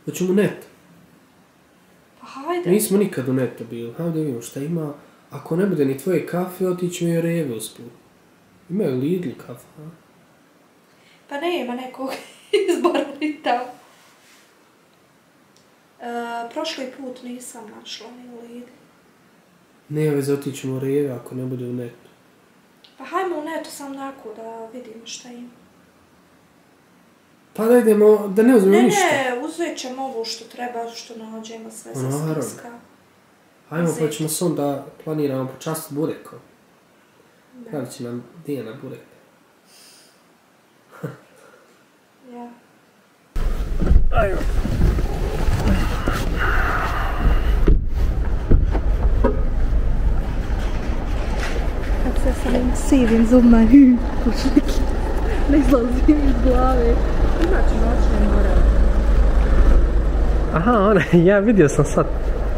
Hoćemo net. Pa hajde. Nismo nikad u netu bili. Hajde vidimo šta ima. Ako ne bude ni tvoje kafe, otićemo i Reve usput. Imaju Lidl kafe, a? Pa nema nekog izbora ni tamo. Prošli put nisam našla ni u Lidl. Ne veze, otićemo u Reve ako ne bude u netu. Pa hajmo u netu sam onako da vidimo šta ima. Pa da idemo, da ne uzmemo ništa. Ne, uzet ćemo ovo što treba, što nađemo sve sa spiska. Hajmo pa ćemo se onda planiramo počastiti burekom. Pravit će nam Dijana burek. Ja. Ajmo. Kad se sa ovim sivim zubima ne izlazim iz glave. Inače noćne more. Aha, ona, ja vidio sam sad.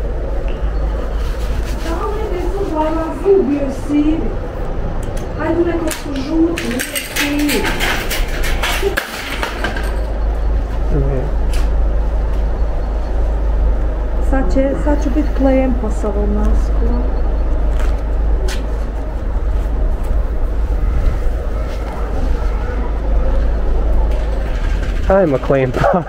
Da, on ide zuba, ima zub je sivi. Hajde neko su žuti, nije sivi. Sad ću biti klempa s ovom maskom. Ajmo klempa.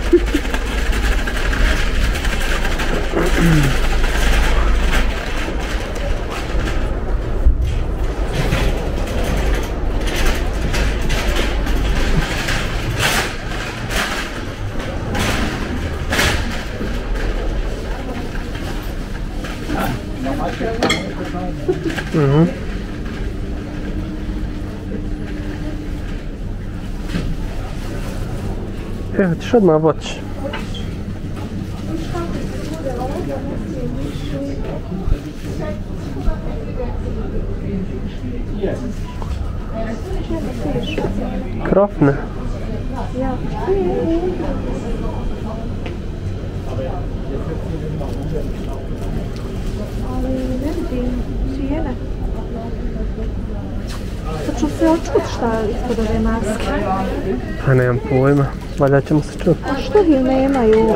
Evo ćeš odmah voći. Krofne. Ja. Ali ne vidim cijene. Sad ću se očut šta ispod ove maske. Pa nemam pojma, valjda ćemo se čuti. A što ih nemaju?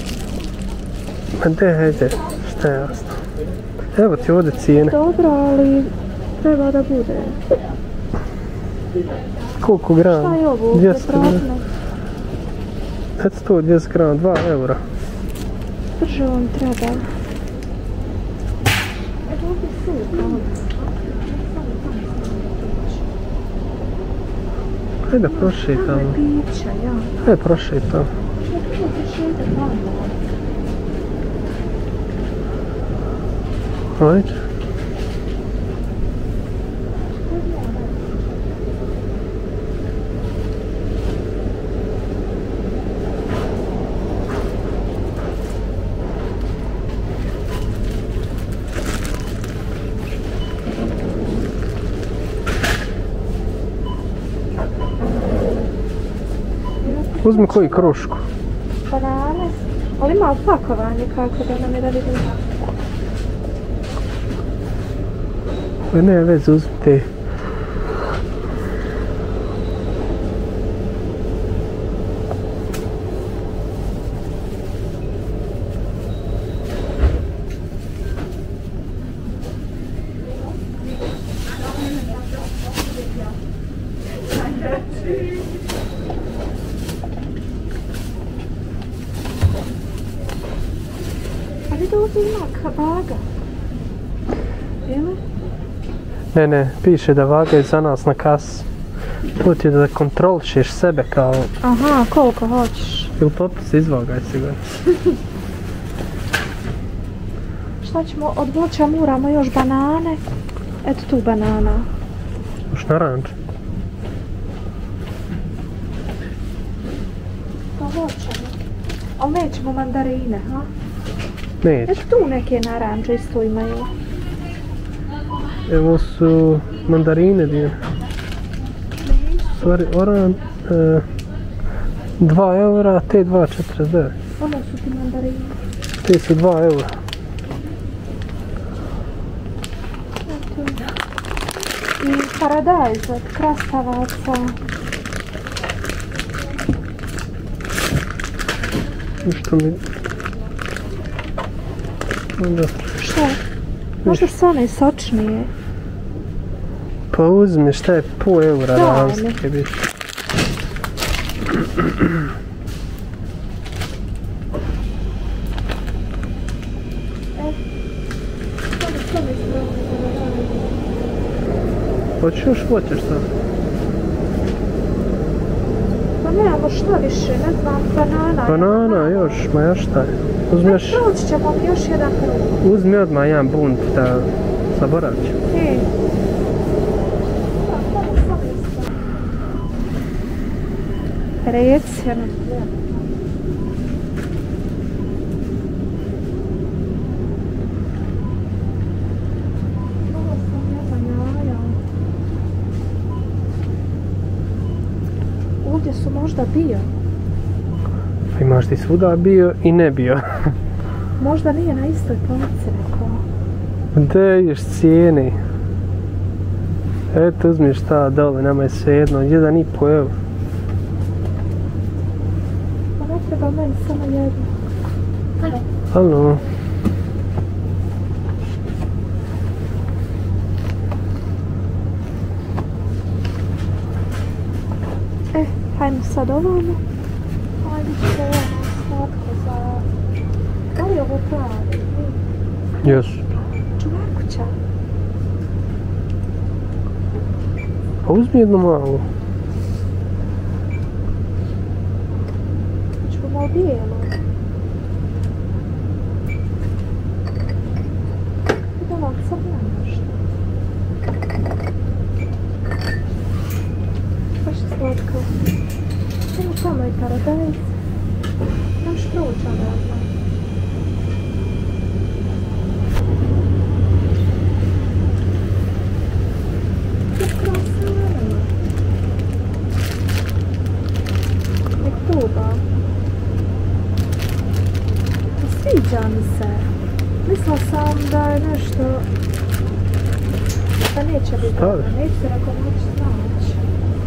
Ma de, hajde, šta je jasno. Evo ti ovdje cijene. Dobro, ali treba da bude. Koliko grama? Šta je ovo? 200 grama. Eto to, 200 grama, 2 eura. Brže vam treba. Evo ovdje su, Hajde prošetamo. Pića, ja. Hajde prošetamo. Hajde. Uzmi koji krušku. Banane. Ali ima opakovanje kako da nam je da vidimo. Ne veze, uzmi te. Ovdje ima vaga. Ili? Ne, piše da vaga je za nas na kasu. To ti je da kontrolišeš sebe kao... Aha, koliko hoćeš. Ili popis izvagaj sigurno. Šta ćemo, od voća moramo još banane. Eto tu banana. Još naranđe. To hoćemo. Ali nećemo mandarine, ha? Neće. Eto tu neke naranđe isto imaju. Evo su mandarine dio. Stvari, oran... 2 eura, te 2,49. Ono su ti mandarine. Te su 2 eura. Eto. I paradajz od krastavaca. Što mi... Onda... Šta? Možda su one sočnije. Pa uzmi, šta je po eura Daj mi. razlike biti. Hoćeš još hoćeš sad? Pa nemamo šta više, ne znam, banana. Banana još, ma ja šta je? Uzmi još... Proći ćemo mi još jedan krug. Uzmi odmah jedan bunt da zaboravit ću. Reci, ono. Ovdje su možda bio. Imaš ti svuda bio i ne bio. Možda nije na istoj polici rekao. Gdje ješ cijeni? Eto uzmi šta dole, nama je svejedno, 1,5 eura. Pa ne treba meni samo jedno. Halo. Halo. Hajmo sad ovamo. Ajde će ovo slatko za... Da li je ovo pravi? Jesu. Čuvakuća. Pa uzmi jednu malu. Ćemo malo bijelo. I da vam sad nema što. Baš je slatko. Samo tamo je paradajz. Još prođa možda. Sviđa mi se. Mislila sam da je nešto... Da neće biti dobro. Neće ako moći snaći.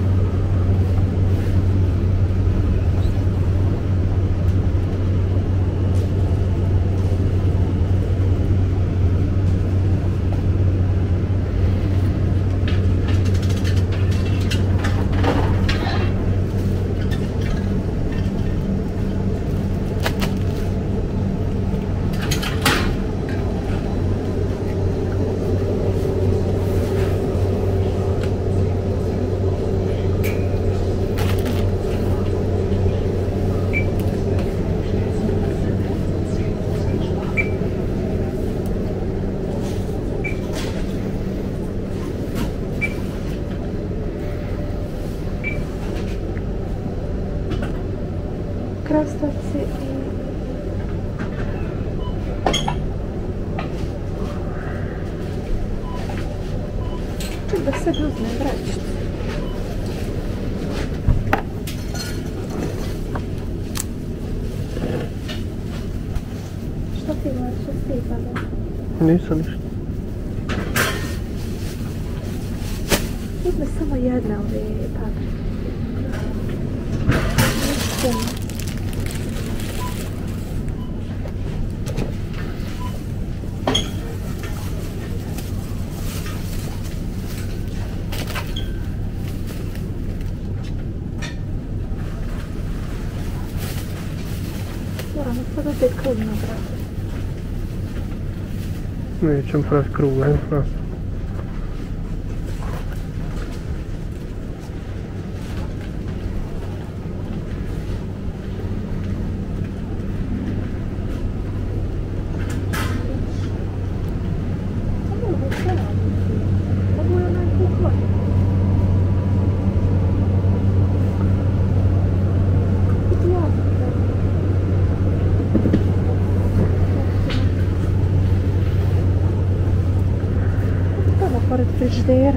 Krastavci i... Ček da se uzme vrećicu. Što ti imaš što stipane? Nisam ništa. Uzme samo jedna ove paprike. Ništa. Moramo sad opet krug napraviti. Nećemo praviti krug, ajmo praviti. Pored frižidera.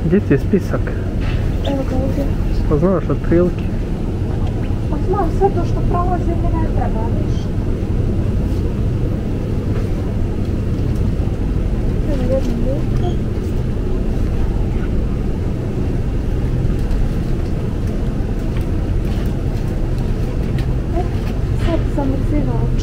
Gdje ti je spisak? Evo ga ovdje. Pa znaš od prilike. Pa znam, sve to što prolazi mi ne treba ništa. Evo jednu liku. Sad sam uzivač.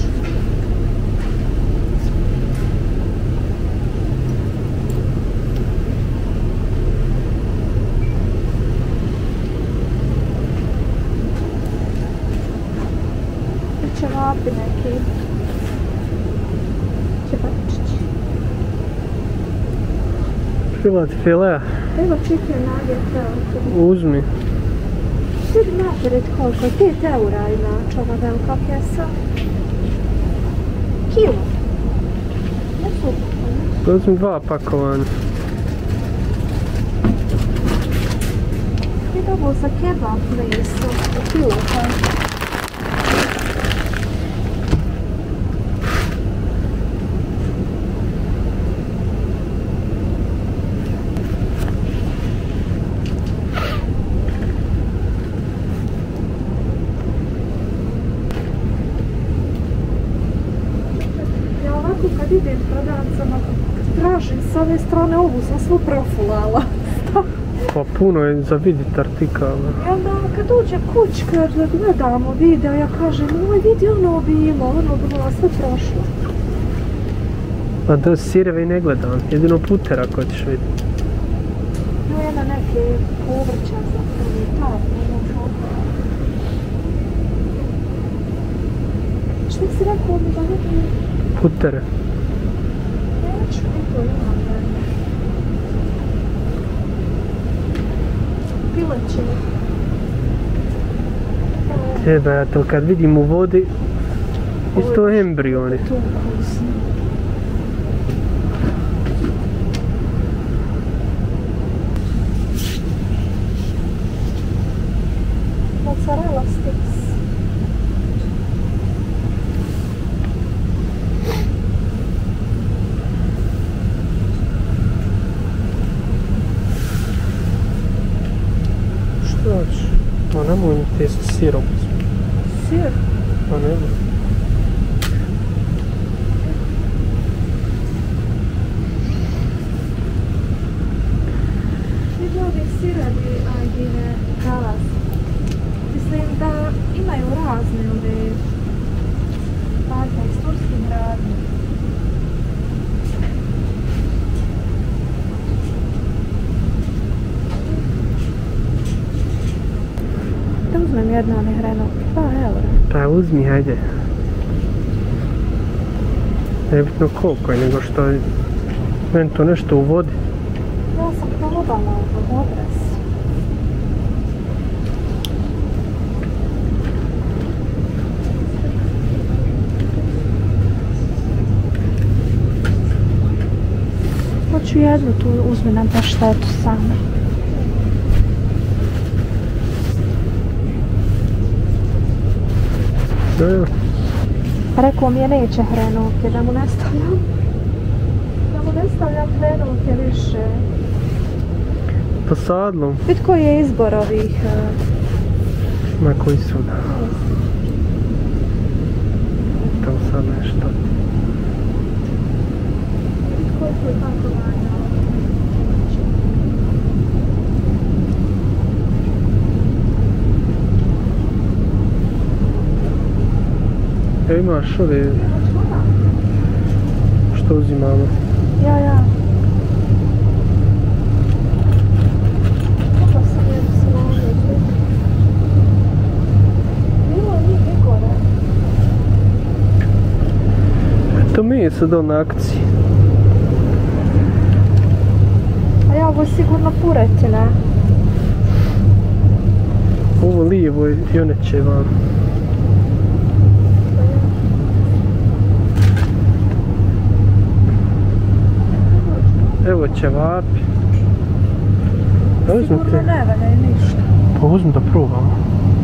Ćevapi neki. Ćevačići. Filet filea. Evo chicken nugget. Uzmi. Vidi napred koliko je 5 eura inače ova velika kesa. Kilo. Ne su. Uzmi 2 pakovanja. Vidi ovo za kebab meso. Kilo pa. Kad idem prodavcama, tražim s ove strane ovu, sam svu profulala. Pa puno je za vidjeti artikala. I onda kad uđe kuć, kad gledamo video, ja kažem, oj vidi ono bilo sve prošlo. Pa da sireve i ne gledam, jedino putera ako ćeš vidjeti. No jedna neke povrća zapravo i tako. Što si rekao mi da vidim? Putere. Neću, to imam vreme. Pileće. Jebate, ali kad vidim u vodi, isto embrioni. To ukusno. Mozzarella sticks. Ma nemoj mi testi sirom. Sir? Pa nemoj. Vidi ovi sirevi Ajdine Kalas. Mislim da imaju razne ove s turskim radnjom. Da uzmem jedno onih hrenovki, 2 eura. Pa uzmi, hajde. Nebitno koliko je, nego što je meni to nešto u vodi. Ja sam probala ovo, dobre su. Hoću jednu tu, uzmi nam paštetu samo. Rekao mi je neće hrenovke, da mu ne stavljam. Da mu ne stavljam hrenovke više. Pa sadlom. Vid koji je izbor ovih... Ma koji su da. Tam sad nešto. Vid koliko je pakovanja. Evo imaš ove što uzimamo. Ja. Kako sam jednu salonu. Bilo njih i gore. To mi je sad na akciji. A ja, ovo je sigurno puretina. Ovo lijevo je i one će vam. Evo ćevapi. Sigurno ne valja ništa. Pa uzmi da probamo.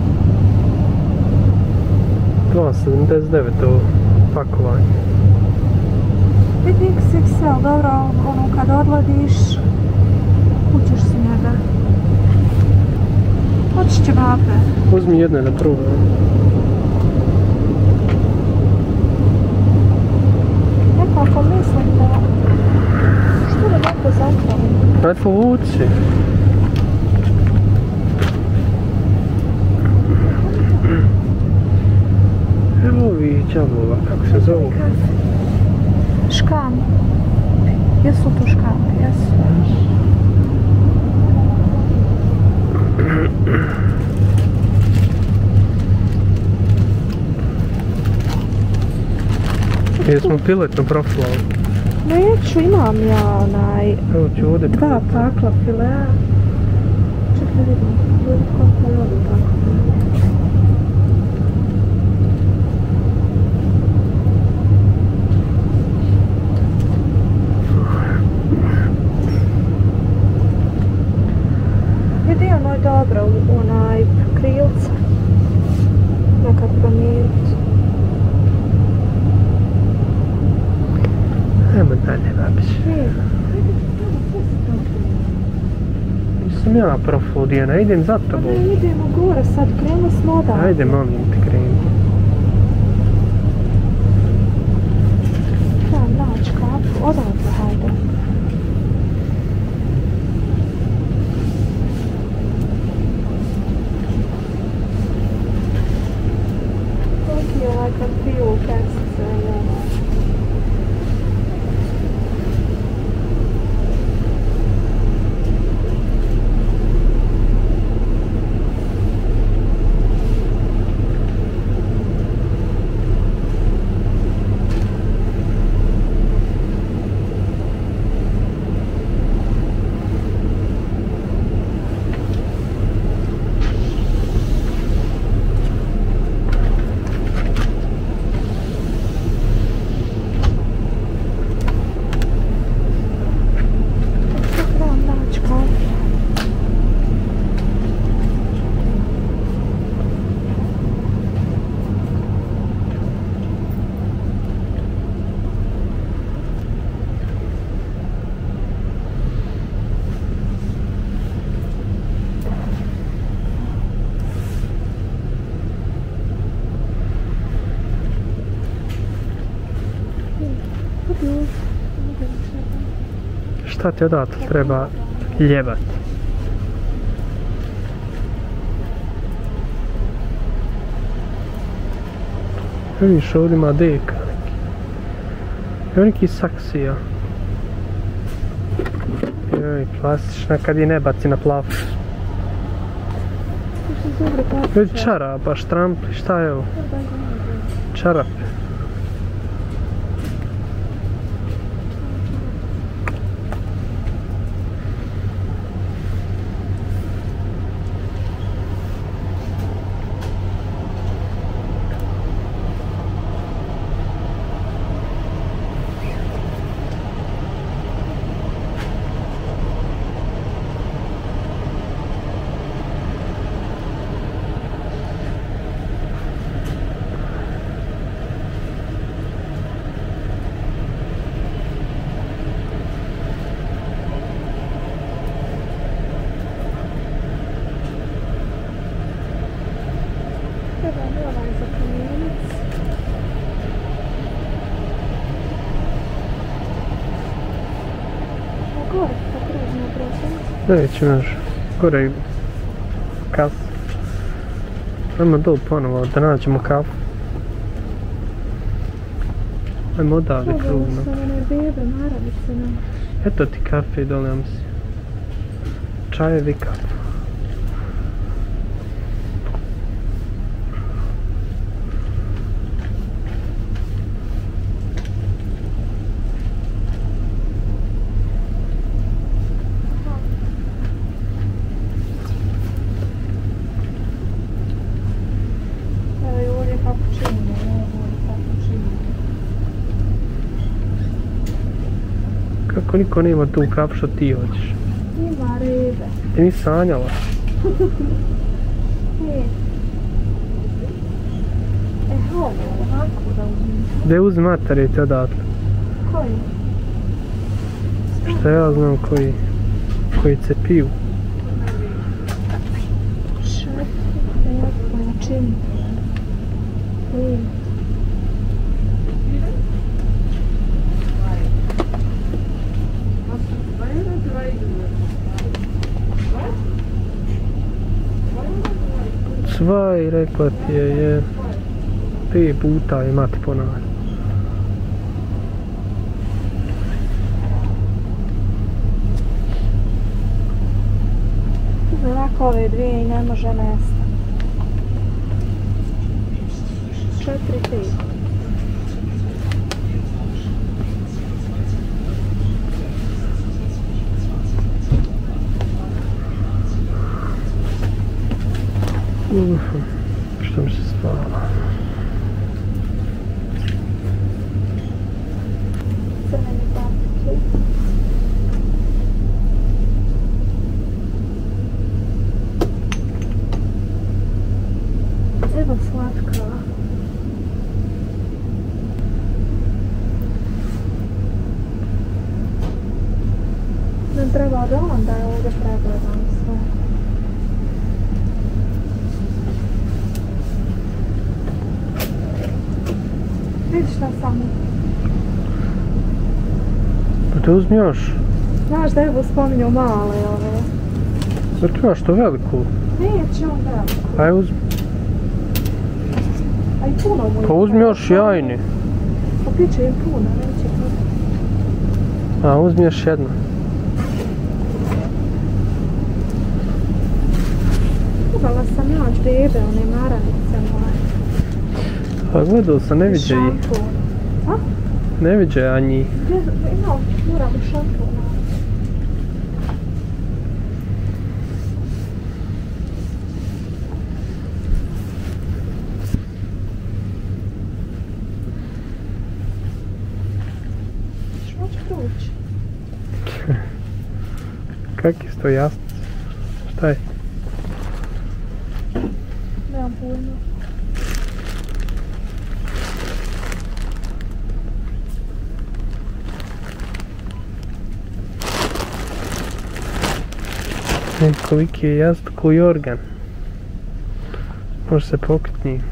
2,79 ovo pakovanje. Vidi XXL, dobro, ono kad odladiš, Kućeš si njega. Hoćeš ćevape. Uzmi jedne da probam. Nekako mislim da... Što da neko zatvorim? Aj povuci. Evo ovi đavola, kako se zovu? Škam. Jesu to škampe, jesu. Jesmo piletno profilali? Neću, imam ja onaj... Evo ću ovdje 2 pakla filea. Čekaj da vidim, koliko je ovdje pakla. Vidi ono je dobro, onaj krilca. Nekad promijeniti. Ajmo dalje, babić. Nisam ja profil, Dijana, idem za tobom. Ne, idemo gore sad, krenu smo odavde. Ajde, molim te, krenu. Trebam naći kafu, odavde, hajde. Koliki je ovaj karfil, kesice, ovo. Šta ti odatle treba ljevat? Vidiš, ovdje ima deka neki. Evo neki saksija. Joj, plastična kad je ne baci na plafu. Vidi čarapa, štrampli, šta je ovo? Čarape. Neću još, gore je kas. Ajmo dol ponovo da nađemo kafu. Ajmo odavde krugno. Eto ti kafe, dole mi si. Čajevi kafu. Kako niko nema tu kafu što ti hoćeš? Ima ribe. Ti nisi sanjala? Nije. Ovo, ovako da uzmem. Gdje uzmi materijete odatle? Koji? Šta ja znam koji? koji se piju. Čim? Svaj, rekla ti je 5 puta je mati ponavlja. Onako ove dvije i ne može nestati. 4, 5. Što mi se spava? Crveni paprike. Evo slatka. Ne treba da onda je ovdje pregledam sve. Vidiš šta sam? Pa te uzmi još. Znaš da evo spominju male ove. Zar ti imaš to veliku? Neće on veliko. Aj uzmi. A i puno mu je. Pa uzmi još jajni. Pa piće im puno, neće to. A uzmi još jedno. Ugala sam naći bebe, one maranice moje. Pa gledao sam, ne viđe ih. Šampun. A? Ne viđe ja njih. Moram u šampun. Što će proći? Kak je to jasno? Šta je? Nemam pojma. Koliki je jasno koji organ. Može se pokriti njim.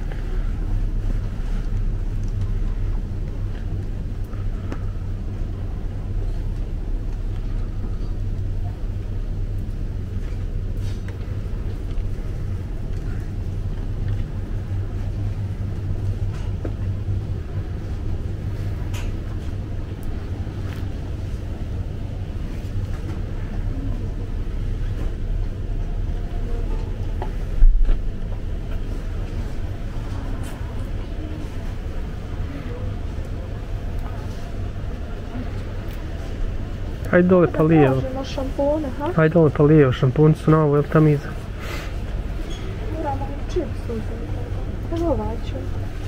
Hajde dole pa lijevo. Možemo šampone, ha? Hajde dole pa lijevo, šampuni su na ovo, jel tam iza? Moramo i čips uzeti. Evo ovaj ću.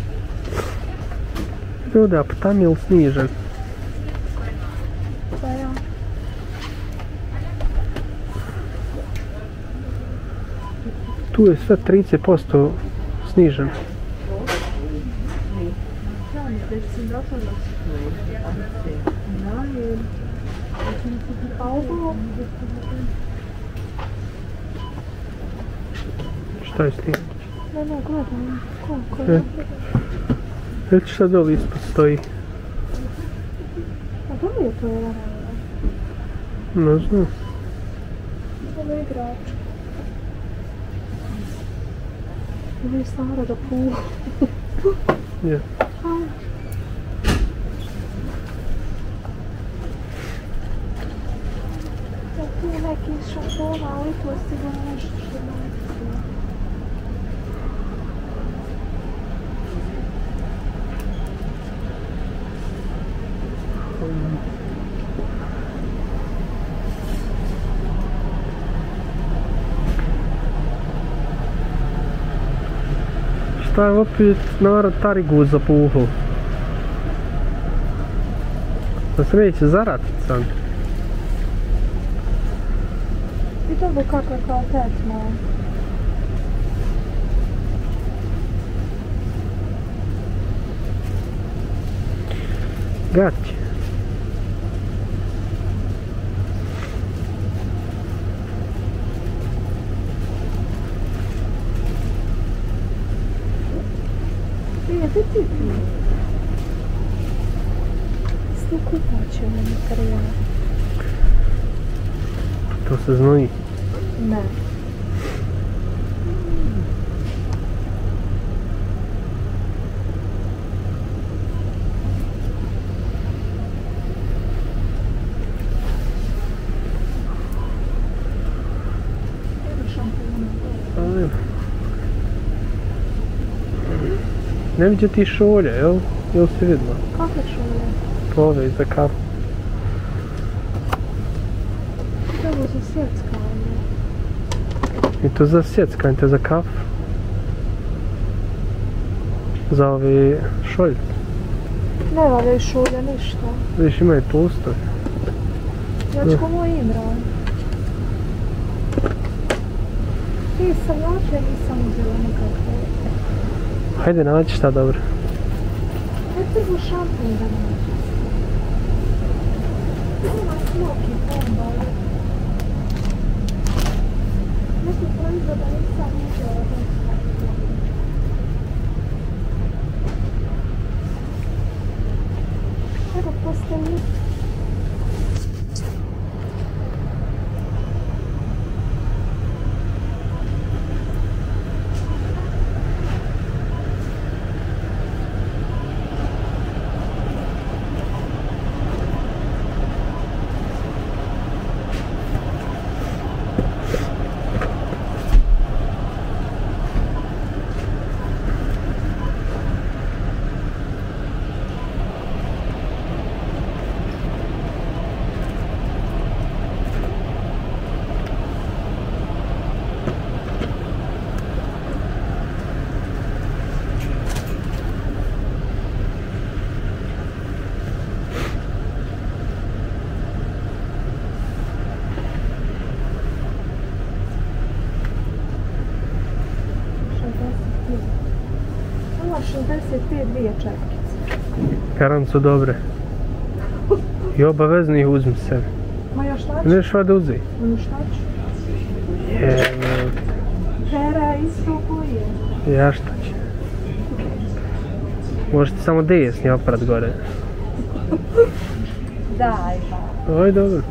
Ljudi, a pa tam je li snižen? Pa ja. Tu je sve 30% snižen. A ovo? Šta je s tim? Ne, gledam. Koliko je? Već šta dole ispod stoji? A da li je to jedan? Ne znam. Ovo je igrač. Ovo je stara da puva. Je. Tu je neki šampona, ali to je sigurno nešto što ne. Šta je opet narod tarigu zapuhao? Da se neće zaratit sam. I dobro kakva kvalitet malo. Gaće. Gdje ti pije? Isto kupaće ovaj materijal. To se znoji. Ne. Ne viđe ti šolje, jel? Jel si vidjela? Kakve šolje? Ove za kafu. Ovo za sjeckanje. I to za sjeckanje, to za kafu. Za ove šolje. Ne valjaju šolje, ništa. Vidiš, imaju tostovi. Znači ko moj Imran. Ti sam jače, nisam uzela nikakve. Hajde naći šta dobro. Ne prvo šampun da naći. Ima smoki, bomba. Neki proizvoda nisam uzela. Evo postoji. Ima 65 dvije četkice. Garant su dobre. I obavezno ih uzmi sebi. Ma ja šta ću? Neš vada uzi. Ma šta ću? Pera isto koje. Ja šta će. Možete samo desni oprat gore. Daj ba. Oj, dobro.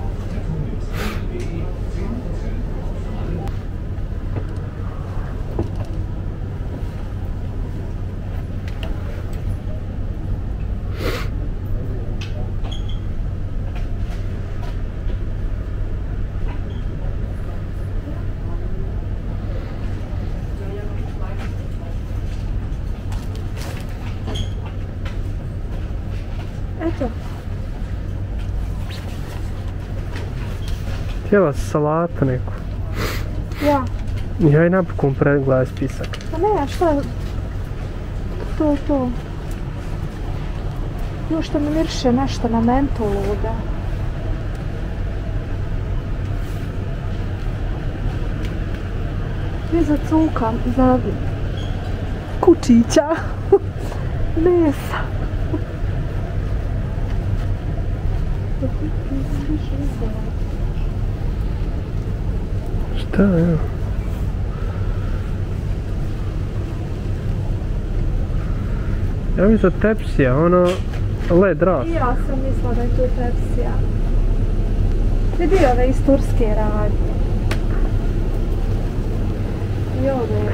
Eto. Htjela si salata neku. Ja. Ja i napokon pregledaj spisak. Pa ne, a šta? To. Još što mi miriše nešto na mentolu ovdje. I za cuka, za kučića. Mesa. Šta, evo? Ja mislim tepsija, ono, led ras. I ja sam mislila da je to tepsija. Vidi ove iz turske radnje. I ove.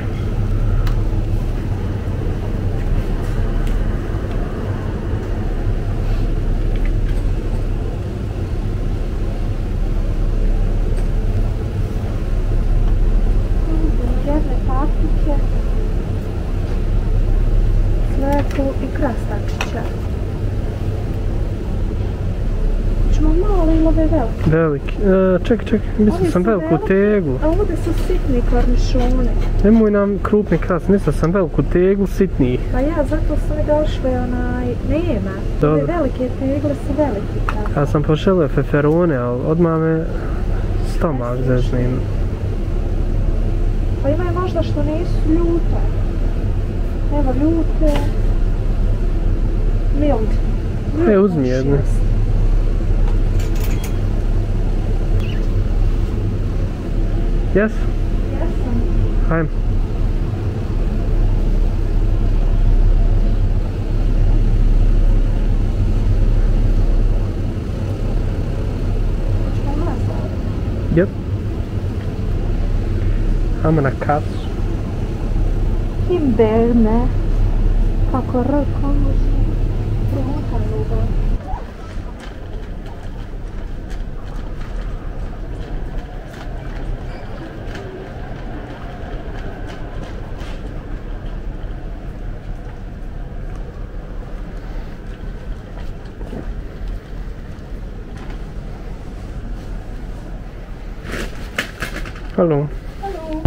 Jedne paprike. Cvetu i krastavčića. Ćemo malo ili ove velike? Veliki. Čekaj, mislio sam veliku teglu. A ovdje su sitni kornišoni. Nemoj nam krupni kras, mislio sam veliku teglu sitnijih. Pa ja, zato su mi došle nema. Dobro. Ove velike tegle su veliki kras. Ja sam poželio feferone, ali odmah me stomak zeznim. Pa imaju možda što nisu ljute. Evo ljute. Mild. Uzmi jednu. Jes? Jesam. Hajmo. Katz. In Berne. Kako rokamo se. Prehutamo ga. Hallo. Hallo.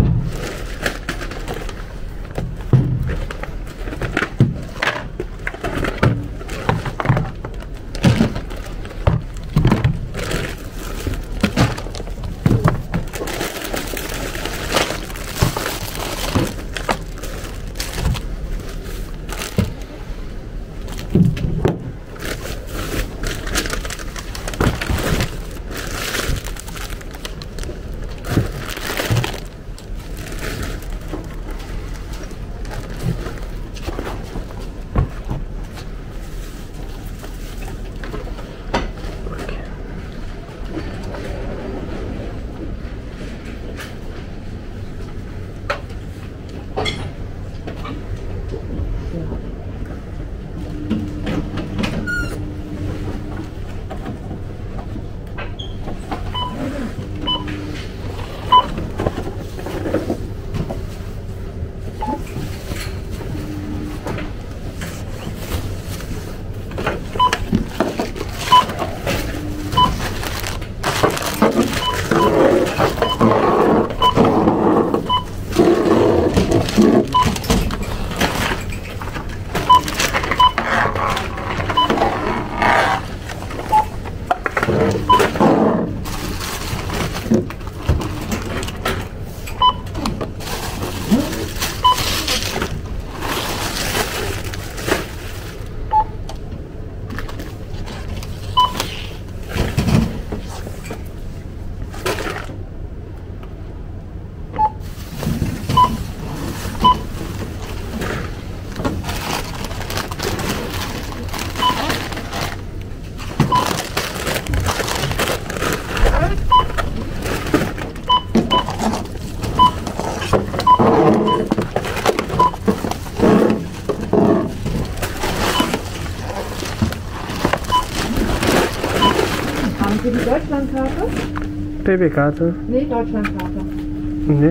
Haben Sie die Deutschlandkarte? Babykarte? Nee, Deutschlandkarte. Nee.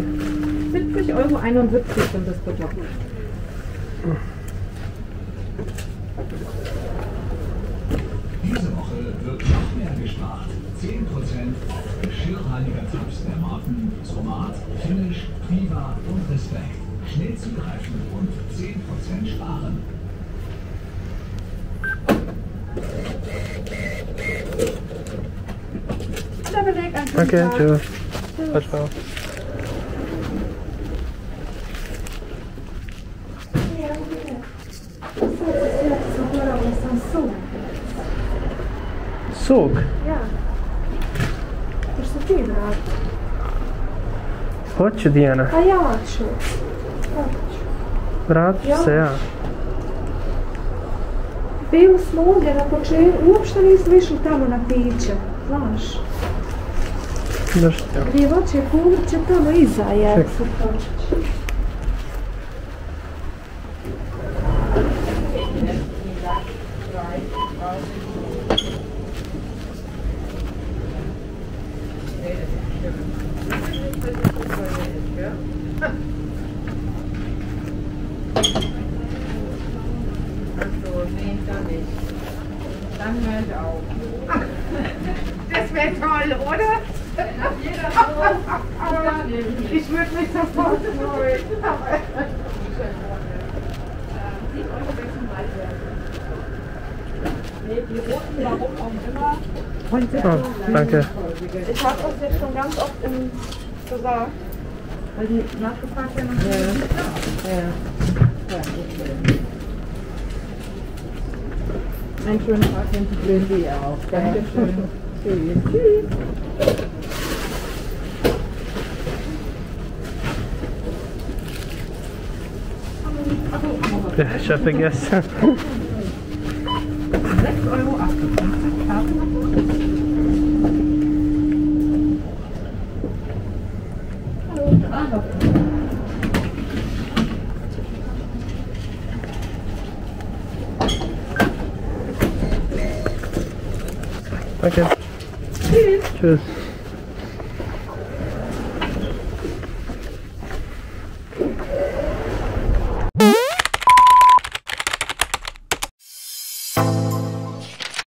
70,71 € sind das bitte. Diese Woche wird noch mehr gespart. 10% auf Geschirrreiniger-Tabs der Marken Somat, Finish, Priva und Respekt. Schnell zugreifen und 10% sparen. Danke, tschüss. Ciao, ciao. Sog? Ja. Što ti vrati? Hoću, Dijana. A ja ću. Vratit ću se ja. Bili smo ovdje na početku, uopšte nismo išli tamo na piće, znaš. Zašto? Gdje voće kuliće tamo iza je. Ček. Dann hört auf. Das wäre toll, oder? Ich würde mich sofort freuen. Die roten, warum auch immer. Oh, danke. Ich habe das jetzt schon ganz oft gesagt. Weil die nachgefragt werden. Ja. Einen schönen Tag wünsche ich auch. Dankeschön. Tschüss. Ja, ich habe vergessen. 6,58 €. Danke. Tschüss. Tschüss.